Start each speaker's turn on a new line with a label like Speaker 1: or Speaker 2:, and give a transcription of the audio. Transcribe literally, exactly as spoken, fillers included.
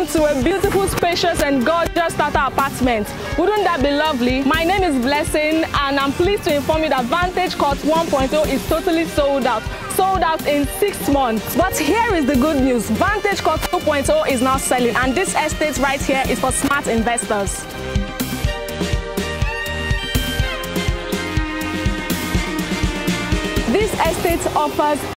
Speaker 1: welcome to a beautiful, spacious and gorgeous starter apartment. Wouldn't that be lovely? My name is Blessing and I'm pleased to inform you that Vantage Court one point oh is totally sold out. Sold out in six months. But here is the good news. Vantage Court two point oh is now selling and this estate right here is for smart investors. This estate offers